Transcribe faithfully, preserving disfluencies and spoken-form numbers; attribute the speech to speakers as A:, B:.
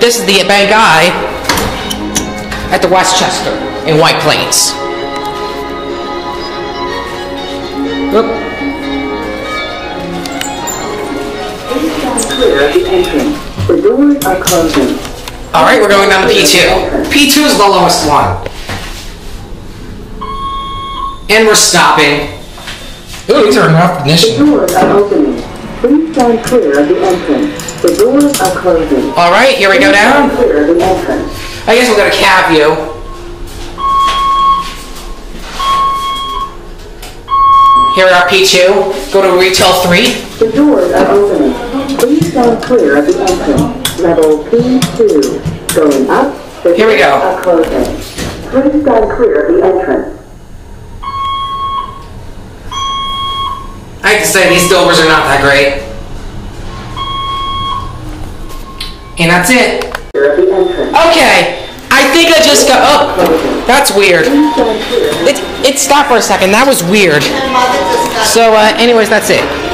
A: this is the bad guy at the Westchester in White Plains. Oop.
B: Please stand clear of the entrance. The doors are closing.
A: Alright, we're going down to P two. P two is the lowest one. And we're stopping. Ooh, these are enough
B: The
A: ignition.
B: doors are opening. Please stand clear of the entrance. The doors are closing.
A: Alright, here we go down.
B: Please stand clear of the entrance.
A: I guess we'll go to cab view. Here we are, P two. Go to retail three.
B: The doors are opening. Please stand clear of the entrance. Level P two. Going up. The
A: Here we go.
B: doors are closing. Please stand clear of the entrance.
A: I have to say, these doors are not that great. And that's it.
B: Clear of the entrance.
A: Okay, I think I just got, oh, that's weird.
B: Please stand clear.
A: It, it stopped for a second, that was weird. So uh, anyways, that's it.